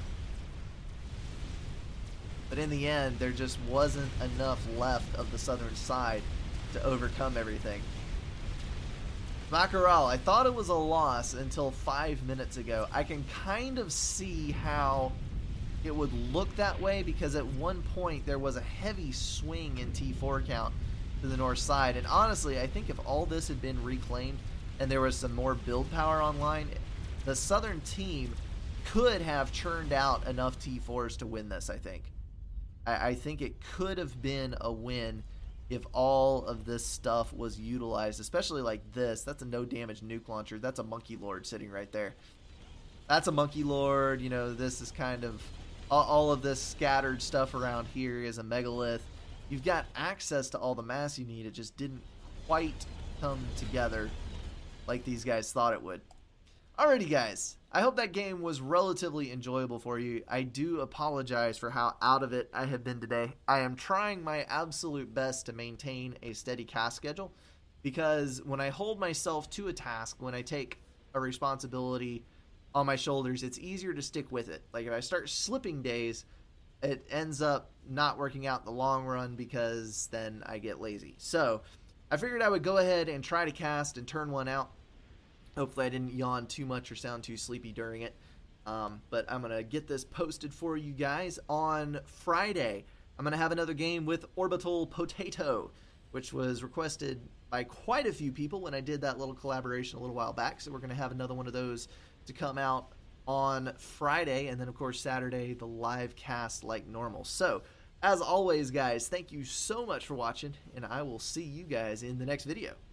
But in the end, there just wasn't enough left of the Southern side to overcome everything. Macaral, I thought it was a loss until five minutes ago. I can kind of see how it would look that way because at one point there was a heavy swing in T four count to the north side. And honestly, I think if all this had been reclaimed and there was some more build power online, the southern team could have churned out enough T fours to win this, I think. I, I think it could have been a win if all of this stuff was utilized, especially like this. That's a no damage nuke launcher. That's a Monkey Lord sitting right there. That's a Monkey Lord. You know, this is kind of all, all of this scattered stuff around here is a megalith. You've got access to all the mass you need. It just didn't quite come together like these guys thought it would. Alrighty, guys. I hope that game was relatively enjoyable for you. I do apologize for how out of it I have been today. I am trying my absolute best to maintain a steady cast schedule, because when I hold myself to a task, when I take a responsibility on my shoulders, it's easier to stick with it. Like if I start slipping days, it ends up not working out in the long run because then I get lazy. So I figured I would go ahead and try to cast and turn one out. Hopefully I didn't yawn too much or sound too sleepy during it. Um, but I'm going to get this posted for you guys on Friday. I'm going to have another game with Orbital Potato, which was requested by quite a few people when I did that little collaboration a little while back. So we're going to have another one of those to come out on Friday. And then, of course, Saturday, the live cast like normal. So, as always, guys, thank you so much for watching, and I will see you guys in the next video.